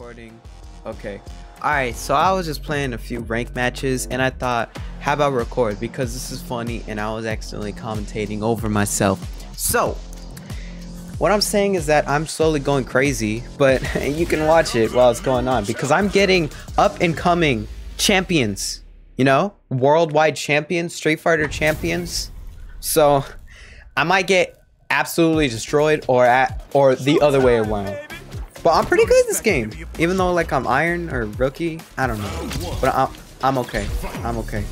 recording. Okay. Alright, so I was just playing a few rank matches and I thought, how about record? Because this is funny and I was accidentally commentating over myself. So, what I'm saying is that I'm slowly going crazy, but you can watch it while it's going on because I'm getting up and coming champions, you know? Worldwide champions, Street Fighter champions. So, I might get absolutely destroyed or the other way around. But I'm pretty good at this game, even though like I'm iron or rookie. I don't know, but I'm okay. I'm okay.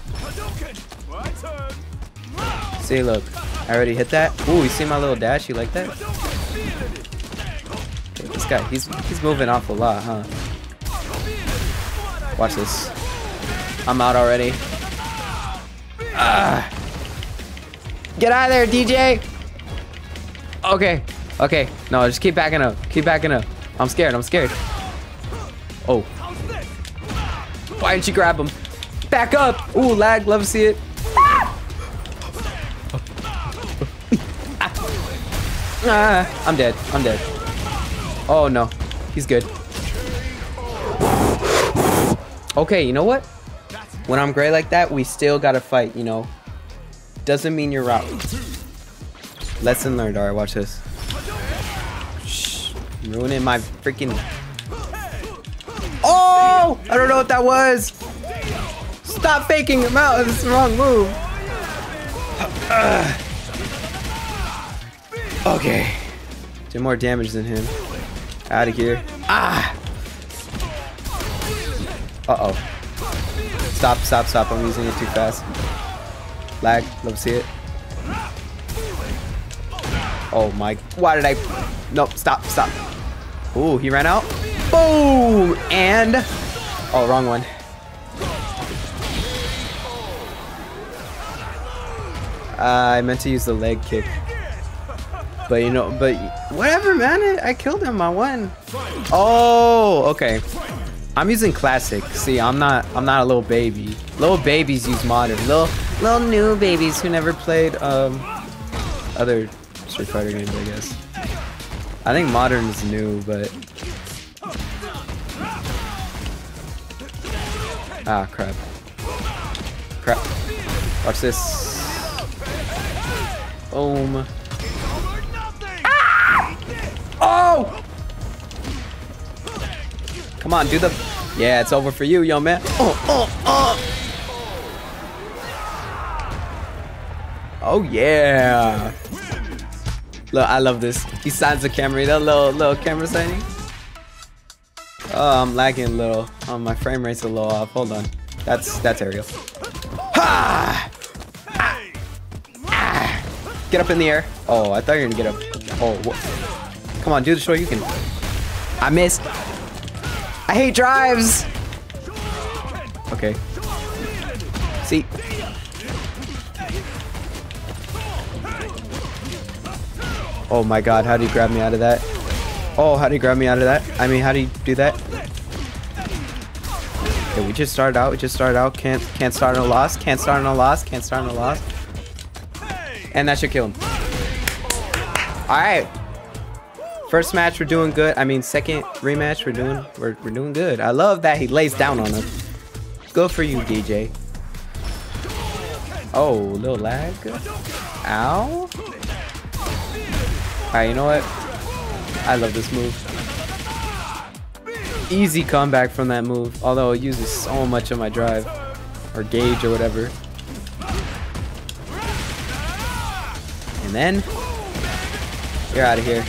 See, look, I already hit that. Ooh, you see my little dash? You like that? Okay, this guy, he's moving off a lot, huh? Watch this. I'm out already. Get out of there, DJ. Okay. Okay, no, just keep backing up. Keep backing up. I'm scared. I'm scared. Oh. Why didn't you grab him? Back up. Ooh, lag. Love to see it. I'm dead. I'm dead. Oh, no. He's good. Okay, you know what? When I'm great like that, we still gotta fight, you know? Doesn't mean you're out. Lesson learned. Alright, watch this. Ruining my freaking... Oh! I don't know what that was. Stop faking him out. This is the wrong move. Okay. Did more damage than him. Out of here. Uh-oh. Stop, stop, stop. I'm using it too fast. Lag. Love to see it. Oh my... Why did I... Nope. Stop, stop. Ooh, he ran out. Boom! And... Oh, wrong one. I meant to use the leg kick. But, you know, but... Whatever, man. I killed him. I won. Oh, okay. I'm using classic. See, I'm not a little baby. Little babies use modern. Little new babies who never played, other Street Fighter games, I guess. I think modern is new, but... Ah, crap. Crap. Watch this. Boom. Ah! Oh! Come on, do the... Yeah, it's over for you, yo, man. Oh, yeah. Look, I love this. He signs the camera. That little camera signing. Oh, I'm lagging a little. Oh, my frame rate's a little off. Hold on. That's aerial. Ha! Get up in the air. Oh, I thought you were gonna get up. Oh, what? Come on, do the show. You can. I missed. I hate drives. Okay. See. Oh my god, how do you grab me out of that? Oh, how do you grab me out of that? I mean, how do you do that? Okay, we just started out. Can't start on a loss. Can't start on a loss. Can't start on a loss. And that should kill him. Alright. First match, we're doing good. I mean, second rematch, we're doing good. I love that he lays down on us. Good for you, DJ. Oh, little lag. Ow. Alright, you know what? I love this move. Easy comeback from that move, although it uses so much of my drive. Or gauge or whatever. And then, you're out of here.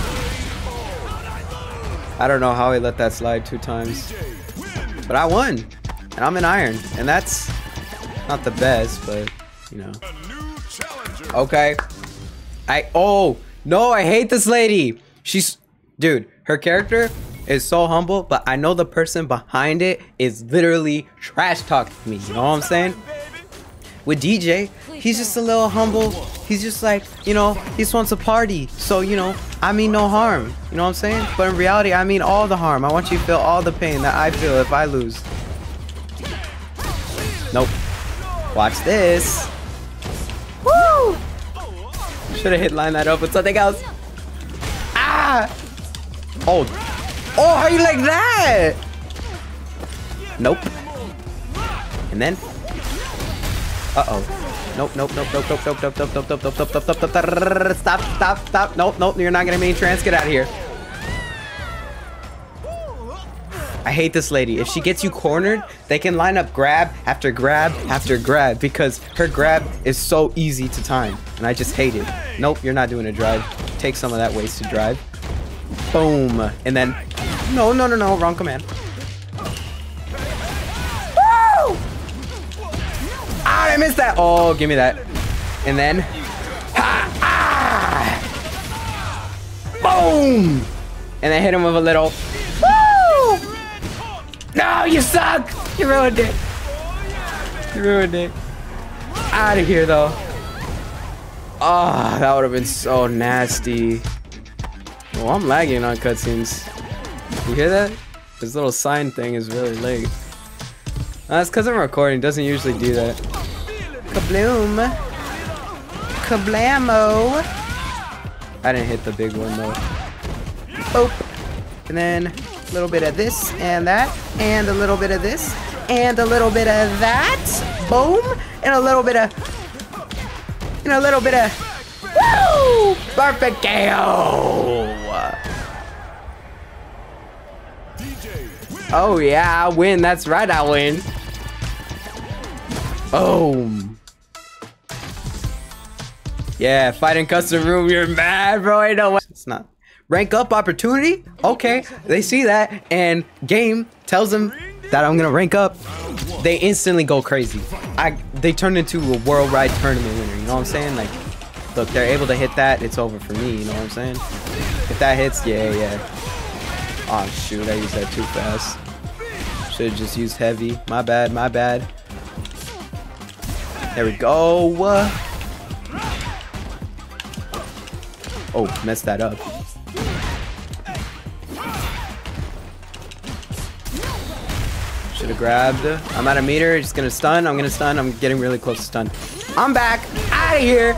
I don't know how he let that slide 2 times. But I won. And I'm in iron. And that's not the best, but, you know. Okay. Oh! No, I hate this lady. Dude, her character is so humble, but I know the person behind it is literally trash talking me. You know what I'm saying? With DJ, he's just a little humble. He's just like, you know, he just wants a party. So, you know, I mean no harm. You know what I'm saying? But in reality, I mean all the harm. I want you to feel all the pain that I feel if I lose. Nope. Watch this. Woo! Should have hit line that up with something else. Ah! Oh, Oh, how you like that? Nope. And then. Uh-oh. Nope, nope, nope, nope, nope, nope, nope, nope, nope, nope, nope, nope, nope, nope, nope, stop, stop, stop. Nope, nope, you're not gonna main trance. Get out of here. I hate this lady. If she gets you cornered, they can line up grab after grab after grab because her grab is so easy to time. And I just hate it. Nope, you're not doing a drive. Take some of that wasted drive. Boom. And then, no, no, no, no, wrong command. Woo! Ah, I missed that. Oh, give me that. And then, ha, ah! Boom! And then hit him with a little, woo! No, you suck! You ruined it. You ruined it. Out of here, though. Oh, that would have been so nasty. Well, I'm lagging on cutscenes. You hear that? This little sign thing is really late. That's because I'm recording. It doesn't usually do that. Kabloom. Kablamo. I didn't hit the big one, though. Boop. And then a little bit of this and that. And a little bit of this. And a little bit of that. Boom. And a little bit of... And a little bit of... Woo! Perfect KO! Oh yeah, I win. That's right, I win. Boom. Yeah, fighting custom room, you're mad, bro. Ain't no way. It's not. Rank up opportunity? Okay, they see that, and game tells them that I'm gonna rank up. They instantly go crazy. They turn into a worldwide tournament winner. You know what I'm saying? Like, look, they're able to hit that. It's over for me. You know what I'm saying? If that hits, yeah, yeah. Oh shoot, I used that too fast. Should have just used heavy. My bad, my bad. There we go. Oh, messed that up. Should have grabbed. I'm at a meter. Just gonna stun. I'm gonna stun. I'm getting really close to stun. I'm back. Out of here.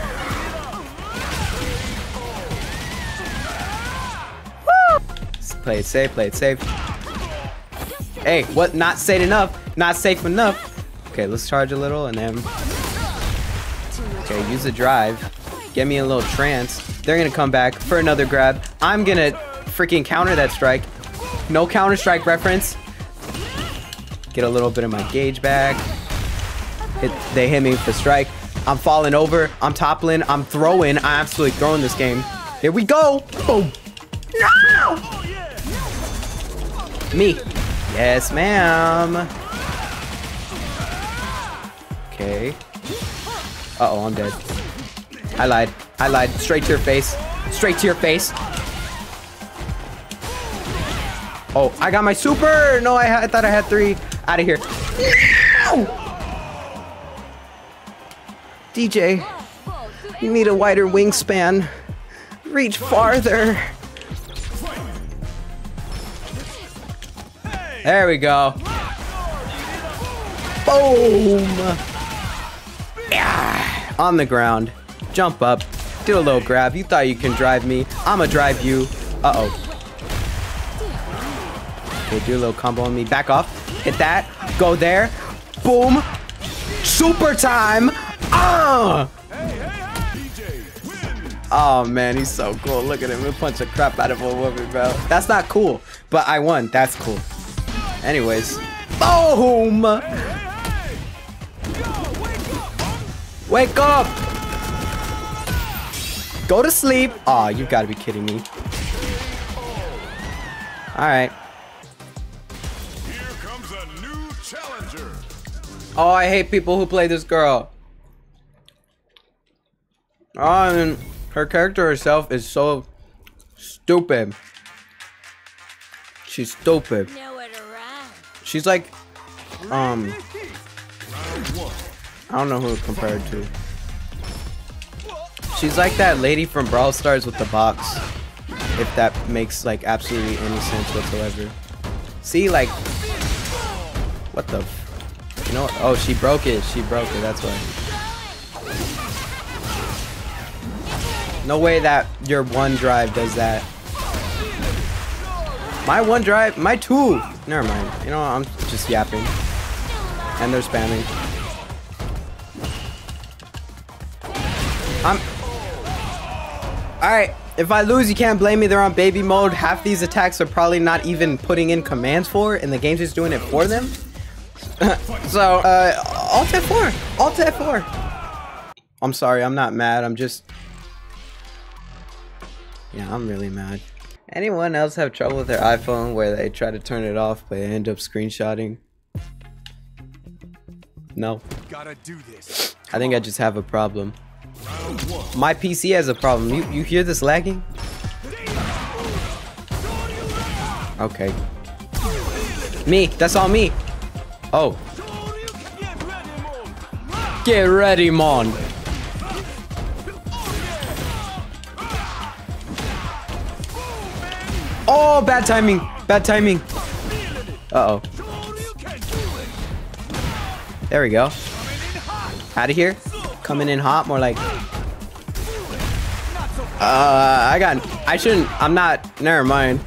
Woo! Play it safe. Play it safe. Hey, what? Not safe enough. Not safe enough. Okay, let's charge a little and then. Okay, use the drive. Get me a little trance. They're gonna come back for another grab. I'm gonna freaking counter that strike. No counter strike reference. Get a little bit of my gauge back. They hit me for strike. I'm falling over. I'm toppling. I'm throwing. I'm absolutely throwing this game. Here we go. Boom. No! Me. Yes, ma'am. Okay. Uh-oh, I'm dead. I lied. I lied. Straight to your face. Straight to your face. Oh, I got my super. No, I thought I had 3. Out of here. No! DJ, you need a wider wingspan. Reach farther. There we go. Boom. Yeah. On the ground. Jump up. Do a little grab. You thought you can drive me. I'ma drive you. Uh-oh. Okay, do a little combo on me. Back off. Hit that. Go there. Boom. Super time. Ah! Oh man, he's so cool. Look at him. He'll punch the crap out of a woman, bro. That's not cool. But I won. That's cool. Anyways. Boom! Wake up! Go to sleep. Aw, you gotta be kidding me. Alright. Here comes a new challenger. Oh, I hate people who play this girl. Oh, and her character herself is so stupid. She's stupid. She's like, I don't know who to compare her to. She's like that lady from Brawl Stars with the box. If that makes like absolutely any sense whatsoever. See, like, what the, you know what? Oh, she broke it. She broke it. That's why. No way that your one drive does that. My one drive, my two. Never mind. You know, I'm just yapping. And they're spamming. Alright, if I lose, you can't blame me. They're on baby mode. Half these attacks are probably not even putting in commands for, and the game's just doing it for them. So, Alt F4. Alt F4. I'm sorry, I'm not mad. I'm just... Yeah, I'm really mad. Anyone else have trouble with their iPhone where they try to turn it off but they end up screenshotting? No. Gotta do this. I think I just have a problem. My PC has a problem. You hear this lagging? Okay. Me. That's all me. Oh. Get ready, mon. Oh, bad timing. Bad timing. Uh-oh. There we go. Out of here. Coming in hot, more like... I shouldn't... I'm not... Never mind.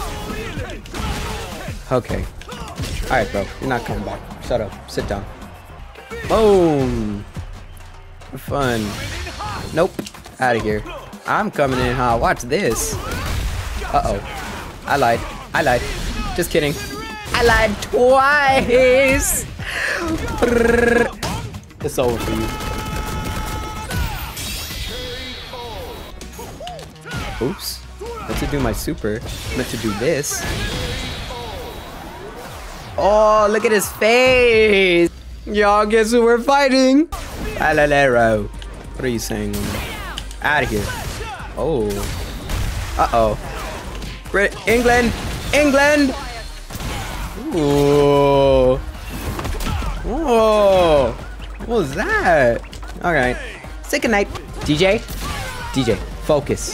Okay. Alright, bro. You're not coming back. Shut up. Sit down. Boom. Fun. Nope. Out of here. I'm coming in hot. Watch this. Uh-oh. I lied. I lied. Just kidding. I lied twice. It's over for you. Oops. Meant to do my super. Meant to do this. Oh, look at his face. Y'all guess who we're fighting? Alalero. What are you saying? Out of here. Oh. Uh-oh. England. England. Ooh. Whoa. What was that? Alright. Say goodnight. DJ. DJ. Focus.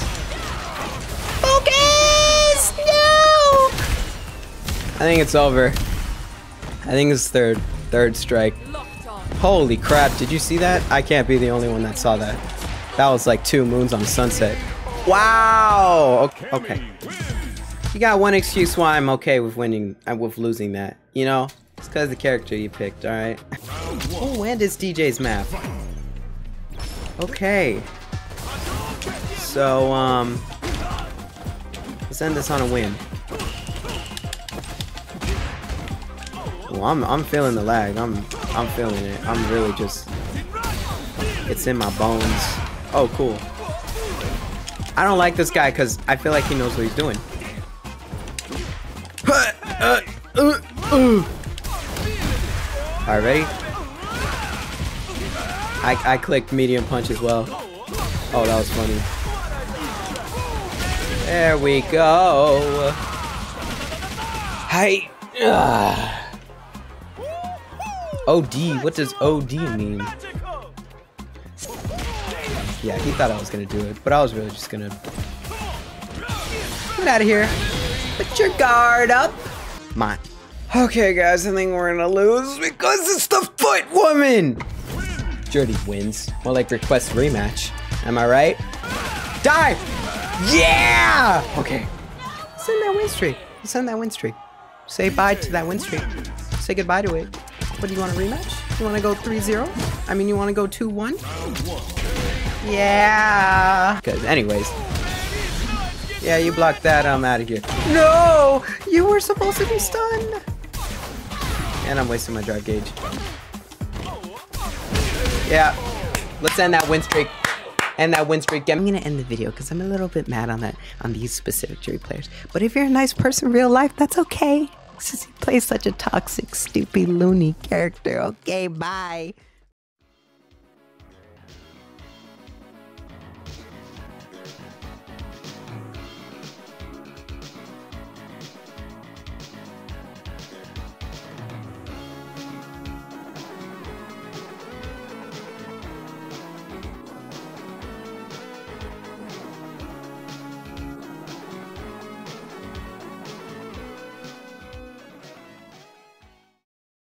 Focus! No! I think it's over. I think it's third strike. Holy crap, did you see that? I can't be the only one that saw that. That was like 2 moons on sunset. Wow! Okay. You got one excuse why I'm okay with winning, with losing that. You know? It's because the character you picked, alright? Oh, and it's DJ's map. Okay. So, let's end this on a win. Well, I'm feeling the lag. I'm feeling it. I'm really just... It's in my bones. Oh, cool. I don't like this guy because I feel like he knows what he's doing. Alright, ready? I clicked medium punch as well. Oh, that was funny. There we go. Hi. OD. What does OD mean? Yeah, he thought I was gonna do it, but I was really just gonna get out of here. Put your guard up. Mine. Okay, guys, I think we're gonna lose because it's the foot woman. Jordy wins. More like request rematch. Am I right? Die! Yeah! Okay. Send that win streak. Send that win streak. Say bye to that win streak. Say goodbye to it. What do you want a rematch? You want to go 3-0? I mean, you want to go 2-1? Yeah. Because anyways. Yeah, you blocked that. I'm out of here. No! You were supposed to be stunned. And I'm wasting my drive gauge. Yeah. Let's end that win streak. And that win streak. I'm gonna end the video because I'm a little bit mad on these specific jury players. But if you're a nice person in real life, that's okay. Since he plays such a toxic, stupid, loony character. Okay, bye.